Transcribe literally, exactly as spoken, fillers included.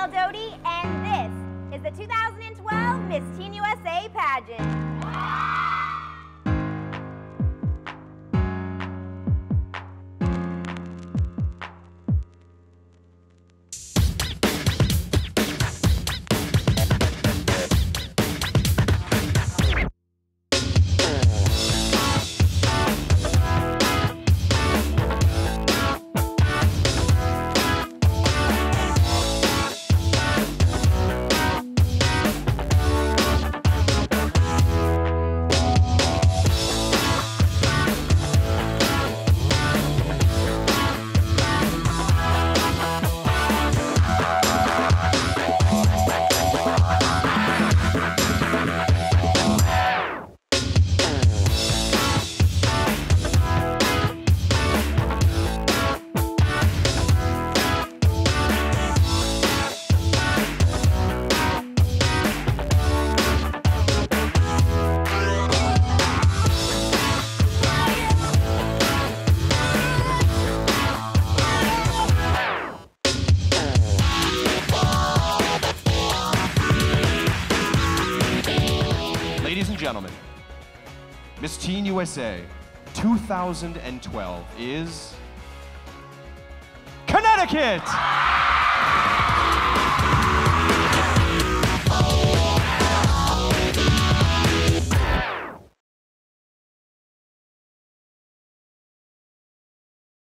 Doty, and this is the two thousand twelve Miss Teen U S A pageant. Ladies and gentlemen, Miss Teen U S A two thousand twelve is Connecticut!